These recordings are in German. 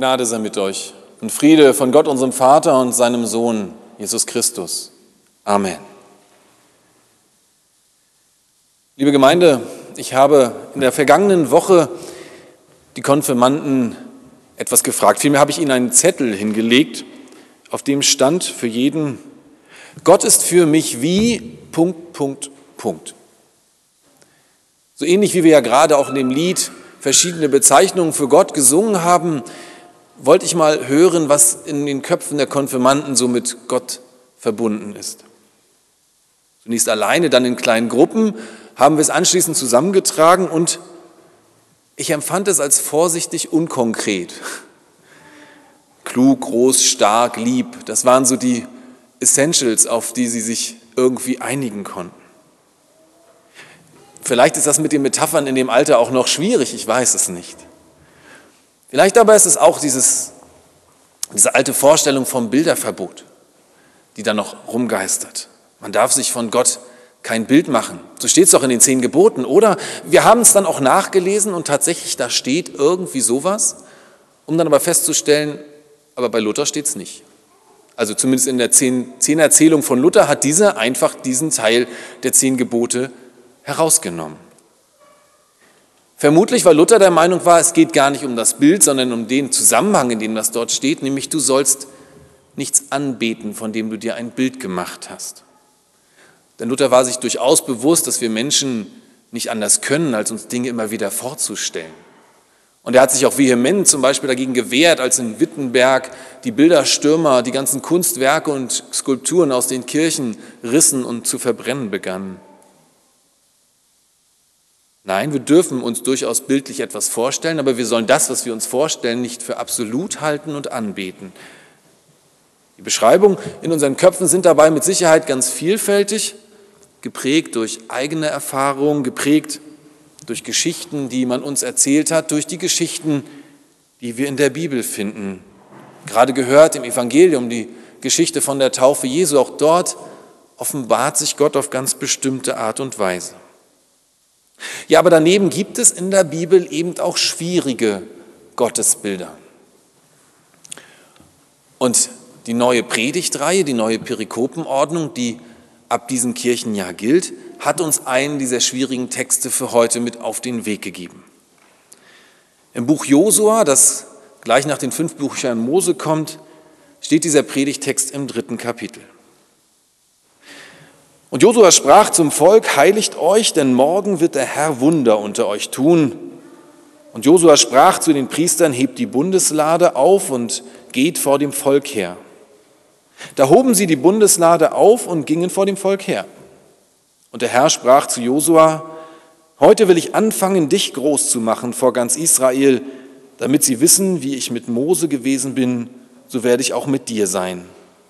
Gnade sei mit euch und Friede von Gott, unserem Vater und seinem Sohn, Jesus Christus. Amen. Liebe Gemeinde, ich habe in der vergangenen Woche die Konfirmanden etwas gefragt. Vielmehr habe ich ihnen einen Zettel hingelegt, auf dem stand für jeden: Gott ist für mich wie ... So ähnlich wie wir ja gerade auch in dem Lied verschiedene Bezeichnungen für Gott gesungen haben, wollte ich mal hören, was in den Köpfen der Konfirmanden so mit Gott verbunden ist. Zunächst alleine, dann in kleinen Gruppen haben wir es anschließend zusammengetragen und ich empfand es als vorsichtig unkonkret. Klug, groß, stark, lieb, das waren so die Essentials, auf die sie sich irgendwie einigen konnten. Vielleicht ist das mit den Metaphern in dem Alter auch noch schwierig, ich weiß es nicht. Vielleicht aber ist es auch diese alte Vorstellung vom Bilderverbot, die da noch rumgeistert. Man darf sich von Gott kein Bild machen. So steht es doch in den 10 Geboten, oder? Wir haben es dann auch nachgelesen und tatsächlich, da steht irgendwie sowas, um dann aber festzustellen, aber bei Luther steht es nicht. Also zumindest in der 10-Erzählung von Luther hat dieser einfach diesen Teil der 10 Gebote herausgenommen. Vermutlich, weil Luther der Meinung war, es geht gar nicht um das Bild, sondern um den Zusammenhang, in dem das dort steht, nämlich du sollst nichts anbeten, von dem du dir ein Bild gemacht hast. Denn Luther war sich durchaus bewusst, dass wir Menschen nicht anders können, als uns Dinge immer wieder vorzustellen. Und er hat sich auch vehement zum Beispiel dagegen gewehrt, als in Wittenberg die Bilderstürmer die ganzen Kunstwerke und Skulpturen aus den Kirchen rissen und zu verbrennen begannen. Nein, wir dürfen uns durchaus bildlich etwas vorstellen, aber wir sollen das, was wir uns vorstellen, nicht für absolut halten und anbeten. Die Beschreibungen in unseren Köpfen sind dabei mit Sicherheit ganz vielfältig, geprägt durch eigene Erfahrungen, geprägt durch Geschichten, die man uns erzählt hat, durch die Geschichten, die wir in der Bibel finden. Gerade gehört im Evangelium die Geschichte von der Taufe Jesu. Auch dort offenbart sich Gott auf ganz bestimmte Art und Weise. Ja, aber daneben gibt es in der Bibel eben auch schwierige Gottesbilder. Und die neue Predigtreihe, die neue Perikopenordnung, die ab diesem Kirchenjahr gilt, hat uns einen dieser schwierigen Texte für heute mit auf den Weg gegeben. Im Buch Josua, das gleich nach den 5 Büchern Mose kommt, steht dieser Predigttext im 3. Kapitel. Und Josua sprach zum Volk: Heiligt euch, denn morgen wird der Herr Wunder unter euch tun. Und Josua sprach zu den Priestern: Hebt die Bundeslade auf und geht vor dem Volk her. Da hoben sie die Bundeslade auf und gingen vor dem Volk her. Und der Herr sprach zu Josua: Heute will ich anfangen, dich groß zu machen vor ganz Israel, damit sie wissen, wie ich mit Mose gewesen bin, so werde ich auch mit dir sein.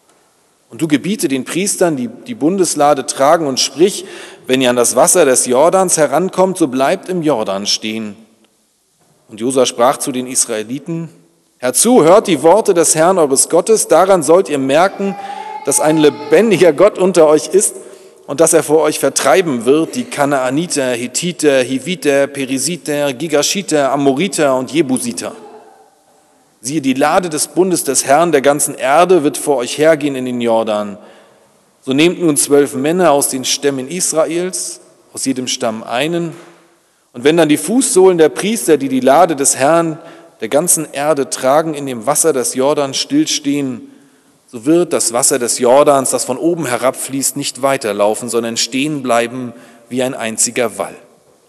Und du gebiete den Priestern, die die Bundeslade tragen, und sprich: Wenn ihr an das Wasser des Jordans herankommt, so bleibt im Jordan stehen. Und Josua sprach zu den Israeliten: Herzu, hört die Worte des Herrn eures Gottes, daran sollt ihr merken, dass ein lebendiger Gott unter euch ist und dass er vor euch vertreiben wird die Kanaaniter, Hethiter, Hiviter, Perisiter, Gigaschiter, Amoriter und Jebusiter. Siehe, die Lade des Bundes des Herrn der ganzen Erde wird vor euch hergehen in den Jordan. So nehmt nun 12 Männer aus den Stämmen Israels, aus jedem Stamm einen. Und wenn dann die Fußsohlen der Priester, die die Lade des Herrn der ganzen Erde tragen, in dem Wasser des Jordans stillstehen, so wird das Wasser des Jordans, das von oben herabfließt, nicht weiterlaufen, sondern stehen bleiben wie ein einziger Wall.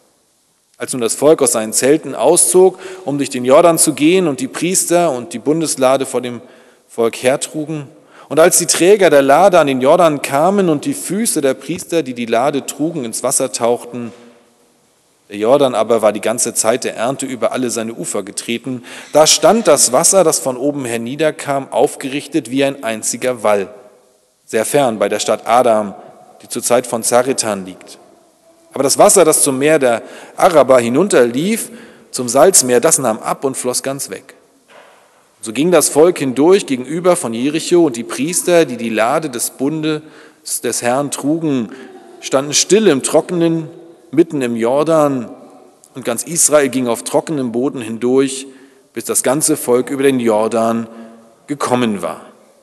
Als nun das Volk aus seinen Zelten auszog, um durch den Jordan zu gehen, und die Priester und die Bundeslade vor dem Volk hertrugen, und als die Träger der Lade an den Jordan kamen und die Füße der Priester, die die Lade trugen, ins Wasser tauchten, der Jordan aber war die ganze Zeit der Ernte über alle seine Ufer getreten, da stand das Wasser, das von oben herniederkam, aufgerichtet wie ein einziger Wall, sehr fern bei der Stadt Adam, die zur Zeit von Zaretan liegt. Aber das Wasser, das zum Meer der Araber hinunterlief, zum Salzmeer, das nahm ab und floss ganz weg. So ging das Volk hindurch gegenüber von Jericho, und die Priester, die die Lade des Bundes des Herrn trugen, standen still im Trockenen, mitten im Jordan, und ganz Israel ging auf trockenem Boden hindurch, bis das ganze Volk über den Jordan gekommen war.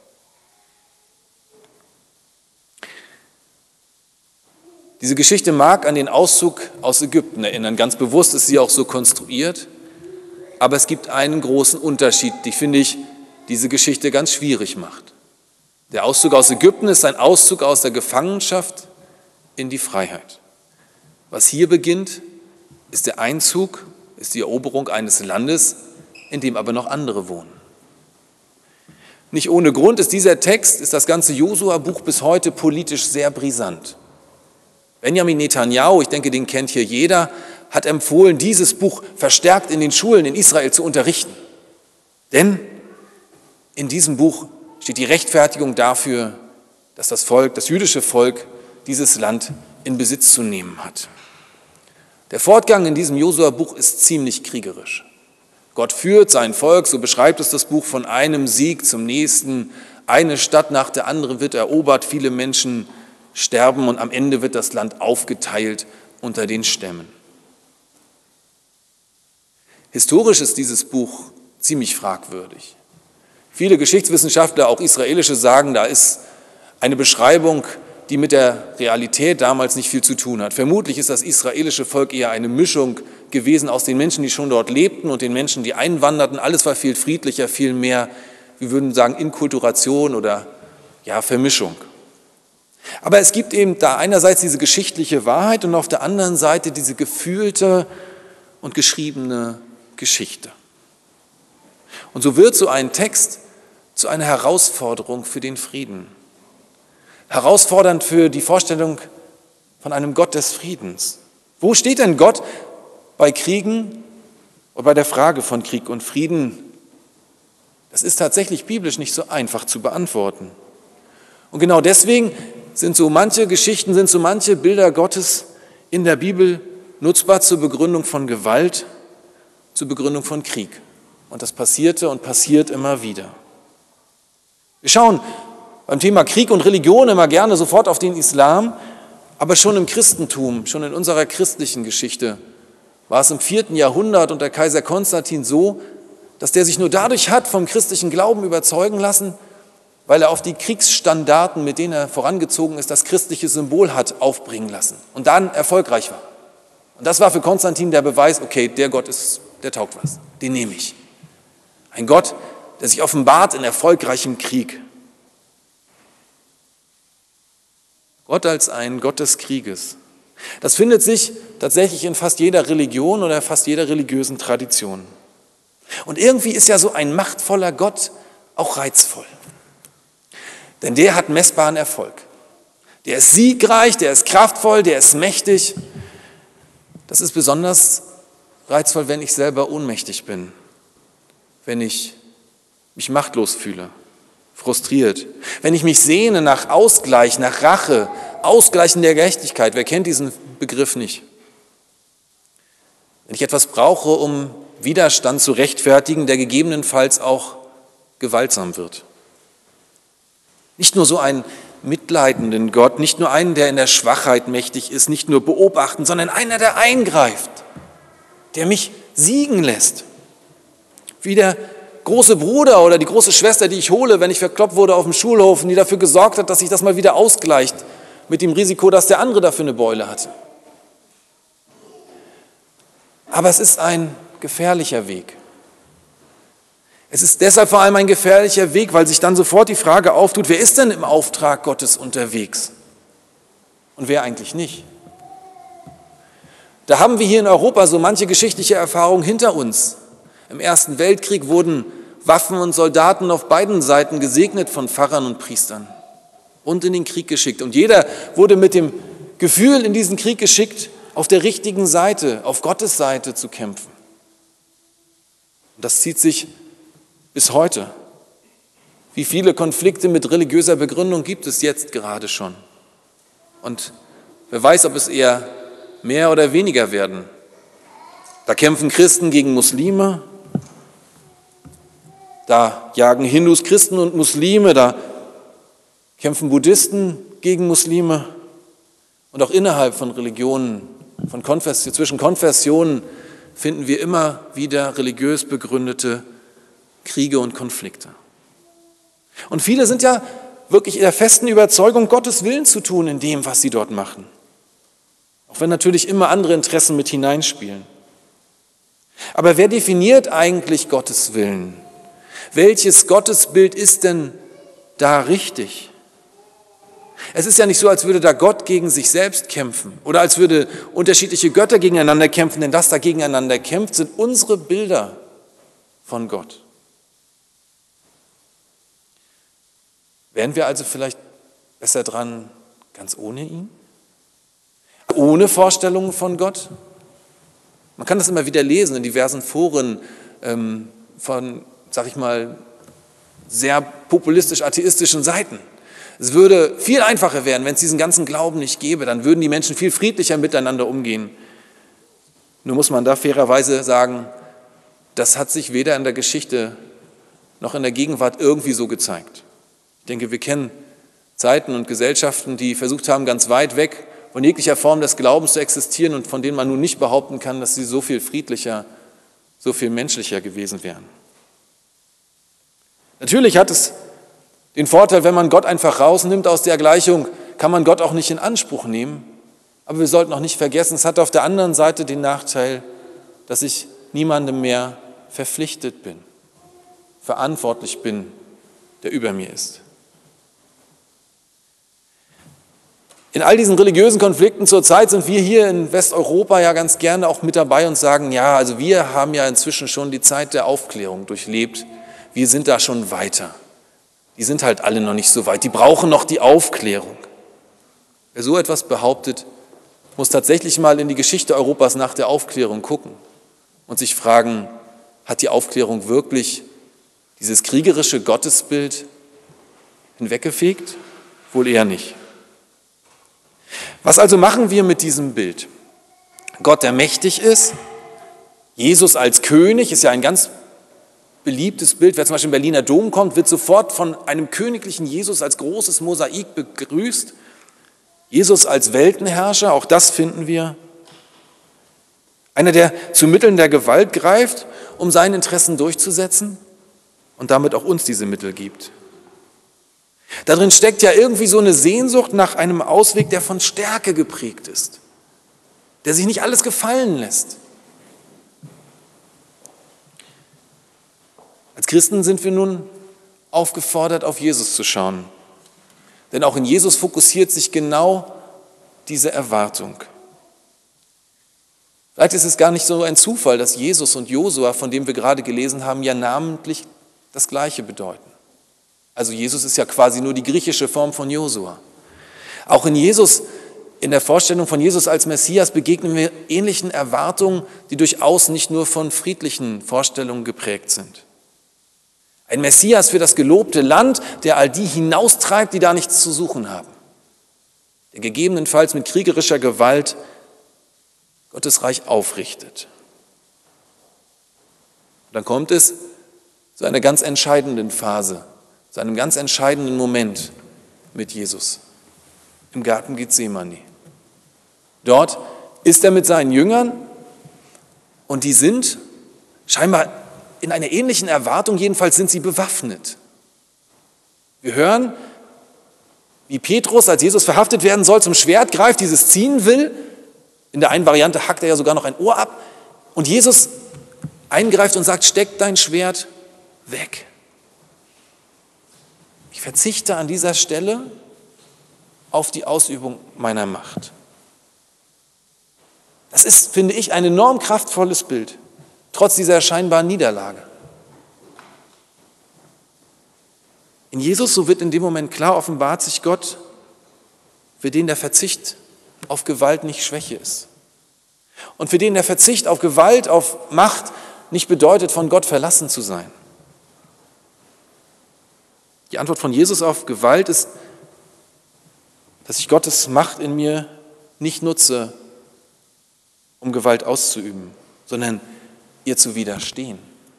Diese Geschichte mag an den Auszug aus Ägypten erinnern. Ganz bewusst ist sie auch so konstruiert. Aber es gibt einen großen Unterschied, den, finde ich, diese Geschichte ganz schwierig macht. Der Auszug aus Ägypten ist ein Auszug aus der Gefangenschaft in die Freiheit. Was hier beginnt, ist der Einzug, ist die Eroberung eines Landes, in dem aber noch andere wohnen. Nicht ohne Grund ist dieser Text, ist das ganze Josua-Buch bis heute politisch sehr brisant. Benjamin Netanyahu, ich denke, den kennt hier jeder, hat empfohlen, dieses Buch verstärkt in den Schulen in Israel zu unterrichten. Denn in diesem Buch steht die Rechtfertigung dafür, dass das Volk, das jüdische Volk, dieses Land in Besitz zu nehmen hat. Der Fortgang in diesem Josua-Buch ist ziemlich kriegerisch. Gott führt sein Volk, so beschreibt es das Buch, von einem Sieg zum nächsten. Eine Stadt nach der anderen wird erobert, viele Menschen sterben und am Ende wird das Land aufgeteilt unter den Stämmen. Historisch ist dieses Buch ziemlich fragwürdig. Viele Geschichtswissenschaftler, auch israelische, sagen, da ist eine Beschreibung, die mit der Realität damals nicht viel zu tun hat. Vermutlich ist das israelische Volk eher eine Mischung gewesen aus den Menschen, die schon dort lebten und den Menschen, die einwanderten. Alles war viel friedlicher, viel mehr, wir würden sagen, Inkulturation oder Vermischung. Aber es gibt eben da einerseits diese geschichtliche Wahrheit und auf der anderen Seite diese gefühlte und geschriebene Geschichte. Und so wird so ein Text zu einer Herausforderung für den Frieden. Herausfordernd für die Vorstellung von einem Gott des Friedens. Wo steht denn Gott bei Kriegen und bei der Frage von Krieg und Frieden? Das ist tatsächlich biblisch nicht so einfach zu beantworten. Und genau deswegen sind so manche Geschichten, sind so manche Bilder Gottes in der Bibel nutzbar zur Begründung von Gewalt, zur Begründung von Krieg. Und das passierte und passiert immer wieder. Wir schauen beim Thema Krieg und Religion immer gerne sofort auf den Islam, aber schon im Christentum, schon in unserer christlichen Geschichte war es im 4. Jahrhundert unter Kaiser Konstantin so, dass der sich nur dadurch hat vom christlichen Glauben überzeugen lassen, weil er auf die Kriegsstandarten, mit denen er vorangezogen ist, das christliche Symbol hat aufbringen lassen und dann erfolgreich war. Und das war für Konstantin der Beweis, okay, der Gott der taugt was, den nehme ich. Ein Gott, der sich offenbart in erfolgreichem Krieg. Gott als ein Gott des Krieges. Das findet sich tatsächlich in fast jeder Religion oder fast jeder religiösen Tradition. Und irgendwie ist ja so ein machtvoller Gott auch reizvoll. Denn der hat messbaren Erfolg. Der ist siegreich, der ist kraftvoll, der ist mächtig. Das ist besonders reizvoll, wenn ich selber ohnmächtig bin, wenn ich mich machtlos fühle, frustriert, wenn ich mich sehne nach Ausgleich, nach Rache, Ausgleichen der Gerechtigkeit. Wer kennt diesen Begriff nicht? Wenn ich etwas brauche, um Widerstand zu rechtfertigen, der gegebenenfalls auch gewaltsam wird. Nicht nur so einen mitleidenden Gott, nicht nur einen, der in der Schwachheit mächtig ist, nicht nur beobachten, sondern einer, der eingreift, der mich siegen lässt. Wie der große Bruder oder die große Schwester, die ich hole, wenn ich verkloppt wurde auf dem Schulhof und die dafür gesorgt hat, dass sich das mal wieder ausgleicht mit dem Risiko, dass der andere dafür eine Beule hatte. Aber es ist ein gefährlicher Weg. Es ist deshalb vor allem ein gefährlicher Weg, weil sich dann sofort die Frage auftut, wer ist denn im Auftrag Gottes unterwegs und wer eigentlich nicht? Da haben wir hier in Europa so manche geschichtliche Erfahrung hinter uns. Im Ersten Weltkrieg wurden Waffen und Soldaten auf beiden Seiten gesegnet von Pfarrern und Priestern und in den Krieg geschickt. Und jeder wurde mit dem Gefühl in diesen Krieg geschickt, auf der richtigen Seite, auf Gottes Seite zu kämpfen. Und das zieht sich bis heute. Wie viele Konflikte mit religiöser Begründung gibt es jetzt gerade schon? Und wer weiß, ob es eher mehr oder weniger werden. Da kämpfen Christen gegen Muslime, da jagen Hindus Christen und Muslime, da kämpfen Buddhisten gegen Muslime und auch innerhalb von Religionen, zwischen Konfessionen finden wir immer wieder religiös begründete Kriege und Konflikte. Und viele sind ja wirklich in der festen Überzeugung, Gottes Willen zu tun in dem, was sie dort machen. Auch wenn natürlich immer andere Interessen mit hineinspielen. Aber wer definiert eigentlich Gottes Willen? Welches Gottesbild ist denn da richtig? Es ist ja nicht so, als würde da Gott gegen sich selbst kämpfen oder als würde unterschiedliche Götter gegeneinander kämpfen, denn das da gegeneinander kämpft, sind unsere Bilder von Gott. Wären wir also vielleicht besser dran, ganz ohne ihn? Ohne Vorstellungen von Gott? Man kann das immer wieder lesen in diversen Foren von, sag ich mal, sehr populistisch-atheistischen Seiten. Es würde viel einfacher werden, wenn es diesen ganzen Glauben nicht gäbe. Dann würden die Menschen viel friedlicher miteinander umgehen. Nur muss man da fairerweise sagen, das hat sich weder in der Geschichte noch in der Gegenwart irgendwie so gezeigt. Ich denke, wir kennen Zeiten und Gesellschaften, die versucht haben, ganz weit weg von jeglicher Form des Glaubens zu existieren und von denen man nun nicht behaupten kann, dass sie so viel friedlicher, so viel menschlicher gewesen wären. Natürlich hat es den Vorteil, wenn man Gott einfach rausnimmt aus der Gleichung, kann man Gott auch nicht in Anspruch nehmen. Aber wir sollten auch nicht vergessen, es hat auf der anderen Seite den Nachteil, dass ich niemandem mehr verpflichtet bin, verantwortlich bin, der über mir ist. In all diesen religiösen Konflikten zurzeit sind wir hier in Westeuropa ja ganz gerne auch mit dabei und sagen, ja, also wir haben ja inzwischen schon die Zeit der Aufklärung durchlebt. Wir sind da schon weiter. Die sind halt alle noch nicht so weit. Die brauchen noch die Aufklärung. Wer so etwas behauptet, muss tatsächlich mal in die Geschichte Europas nach der Aufklärung gucken und sich fragen, hat die Aufklärung wirklich dieses kriegerische Gottesbild hinweggefegt? Wohl eher nicht. Was also machen wir mit diesem Bild? Gott, der mächtig ist, Jesus als König, ist ja ein ganz beliebtes Bild. Wer zum Beispiel im Berliner Dom kommt, wird sofort von einem königlichen Jesus als großes Mosaik begrüßt. Jesus als Weltenherrscher, auch das finden wir. Einer, der zu Mitteln der Gewalt greift, um seine Interessen durchzusetzen und damit auch uns diese Mittel gibt. Darin steckt ja irgendwie so eine Sehnsucht nach einem Ausweg, der von Stärke geprägt ist, der sich nicht alles gefallen lässt. Als Christen sind wir nun aufgefordert, auf Jesus zu schauen. Denn auch in Jesus fokussiert sich genau diese Erwartung. Vielleicht ist es gar nicht so ein Zufall, dass Jesus und Josua, von dem wir gerade gelesen haben, ja namentlich das Gleiche bedeuten. Also Jesus ist ja quasi nur die griechische Form von Josua. Auch in Jesus, in der Vorstellung von Jesus als Messias begegnen wir ähnlichen Erwartungen, die durchaus nicht nur von friedlichen Vorstellungen geprägt sind. Ein Messias für das gelobte Land, der all die hinaustreibt, die da nichts zu suchen haben. Der gegebenenfalls mit kriegerischer Gewalt Gottes Reich aufrichtet. Und dann kommt es zu einer ganz entscheidenden Phase, zu einem ganz entscheidenden Moment mit Jesus im Garten Gethsemane. Dort ist er mit seinen Jüngern und die sind scheinbar in einer ähnlichen Erwartung, jedenfalls sind sie bewaffnet. Wir hören, wie Petrus, als Jesus verhaftet werden soll, zum Schwert greift, dieses ziehen will. In der einen Variante hackt er ja sogar noch ein Ohr ab. Und Jesus eingreift und sagt, steck dein Schwert weg. Ich verzichte an dieser Stelle auf die Ausübung meiner Macht. Das ist, finde ich, ein enorm kraftvolles Bild. Trotz dieser scheinbaren Niederlage. In Jesus, so wird in dem Moment klar, offenbart sich Gott, für den der Verzicht auf Gewalt nicht Schwäche ist. Und für den der Verzicht auf Gewalt, auf Macht nicht bedeutet, von Gott verlassen zu sein. Die Antwort von Jesus auf Gewalt ist, dass ich Gottes Macht in mir nicht nutze, um Gewalt auszuüben, sondern ihr zu widerstehen.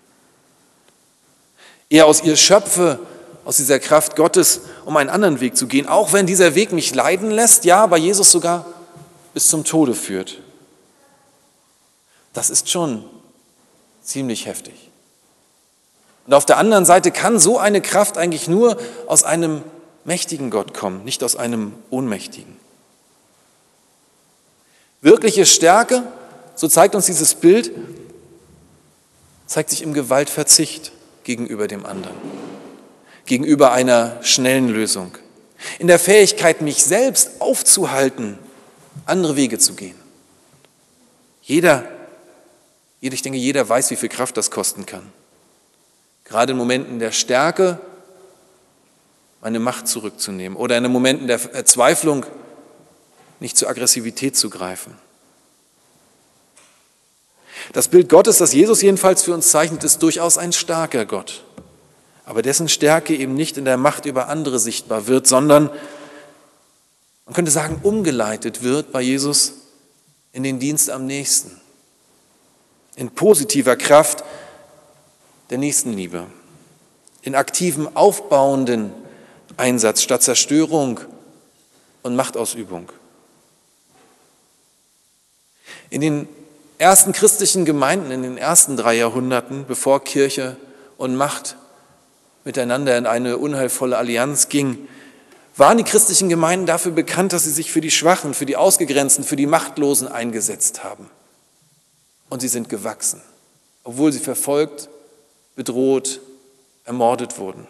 Er aus ihr schöpfe, aus dieser Kraft Gottes, um einen anderen Weg zu gehen, auch wenn dieser Weg mich leiden lässt, ja, bei Jesus sogar bis zum Tode führt. Das ist schon ziemlich heftig. Und auf der anderen Seite kann so eine Kraft eigentlich nur aus einem mächtigen Gott kommen, nicht aus einem ohnmächtigen. Wirkliche Stärke, so zeigt uns dieses Bild, zeigt sich im Gewaltverzicht gegenüber dem anderen, gegenüber einer schnellen Lösung, in der Fähigkeit, mich selbst aufzuhalten, andere Wege zu gehen. Ich denke, jeder weiß, wie viel Kraft das kosten kann. Gerade in Momenten der Stärke meine Macht zurückzunehmen oder in Momenten der Verzweiflung nicht zur Aggressivität zu greifen. Das Bild Gottes, das Jesus jedenfalls für uns zeichnet, ist durchaus ein starker Gott, aber dessen Stärke eben nicht in der Macht über andere sichtbar wird, sondern, man könnte sagen, umgeleitet wird bei Jesus in den Dienst am Nächsten, in positiver Kraft der Nächstenliebe, in aktivem, aufbauenden Einsatz statt Zerstörung und Machtausübung. In den ersten christlichen Gemeinden, in den ersten 3 Jahrhunderten, bevor Kirche und Macht miteinander in eine unheilvolle Allianz ging, waren die christlichen Gemeinden dafür bekannt, dass sie sich für die Schwachen, für die Ausgegrenzten, für die Machtlosen eingesetzt haben. Und sie sind gewachsen, obwohl sie verfolgt, bedroht, ermordet wurden.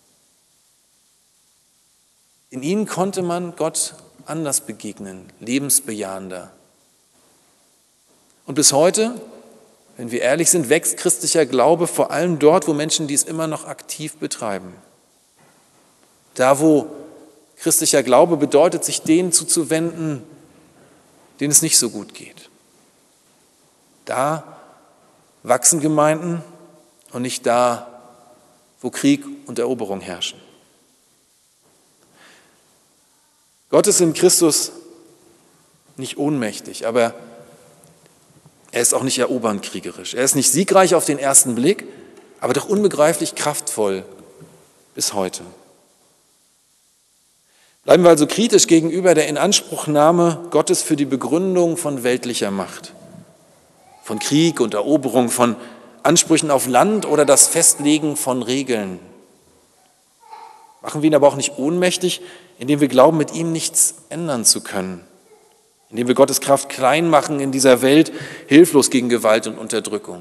In ihnen konnte man Gott anders begegnen, lebensbejahender. Und bis heute, wenn wir ehrlich sind, wächst christlicher Glaube vor allem dort, wo Menschen dies immer noch aktiv betreiben. Da, wo christlicher Glaube bedeutet, sich denen zuzuwenden, denen es nicht so gut geht. Da wachsen Gemeinden und nicht da, wo Krieg und Eroberung herrschen. Gott ist in Christus nicht ohnmächtig, aber er ist auch nicht erobernd kriegerisch. Er ist nicht siegreich auf den ersten Blick, aber doch unbegreiflich kraftvoll bis heute. Bleiben wir also kritisch gegenüber der Inanspruchnahme Gottes für die Begründung von weltlicher Macht, von Krieg und Eroberung, von Ansprüchen auf Land oder das Festlegen von Regeln. Machen wir ihn aber auch nicht ohnmächtig, indem wir glauben, mit ihm nichts ändern zu können, indem wir Gottes Kraft klein machen in dieser Welt, hilflos gegen Gewalt und Unterdrückung.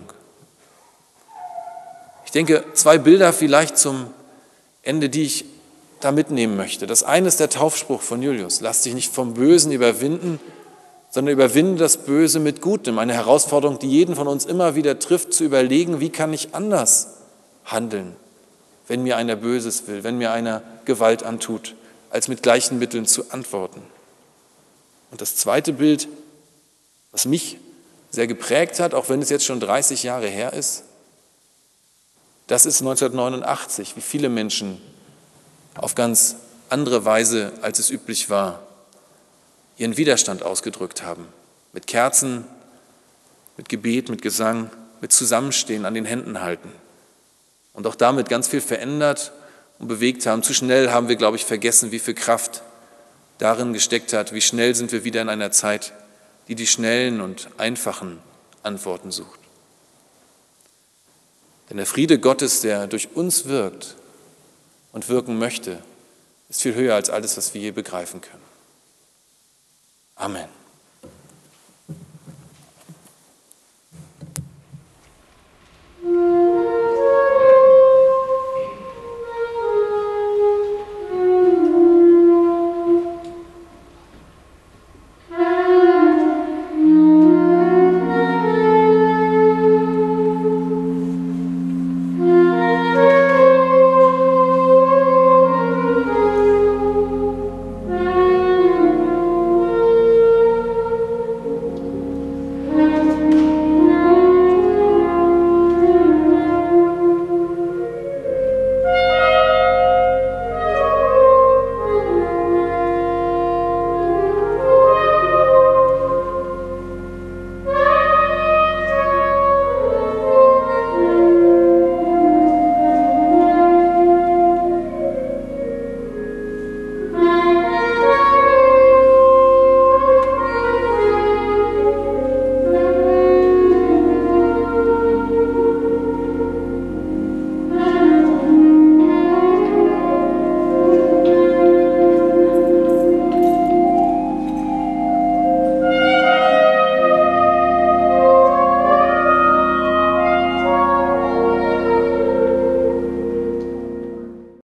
Ich denke, 2 Bilder vielleicht zum Ende, die ich da mitnehmen möchte. Das eine ist der Taufspruch von Julius: Lass dich nicht vom Bösen überwinden, sondern überwinde das Böse mit Gutem. Eine Herausforderung, die jeden von uns immer wieder trifft, zu überlegen, wie kann ich anders handeln, wenn mir einer Böses will, wenn mir einer Gewalt antut, als mit gleichen Mitteln zu antworten. Und das zweite Bild, was mich sehr geprägt hat, auch wenn es jetzt schon 30 Jahre her ist, das ist 1989, wie viele Menschen auf ganz andere Weise, als es üblich war, ihren Widerstand ausgedrückt haben. Mit Kerzen, mit Gebet, mit Gesang, mit Zusammenstehen, an den Händen halten. Und auch damit ganz viel verändert und bewegt haben. Zu schnell haben wir, glaube ich, vergessen, wie viel Kraft darin gesteckt hat. Wie schnell sind wir wieder in einer Zeit, die die schnellen und einfachen Antworten sucht. Denn der Friede Gottes, der durch uns wirkt und wirken möchte, ist viel höher als alles, was wir je begreifen können. Amen.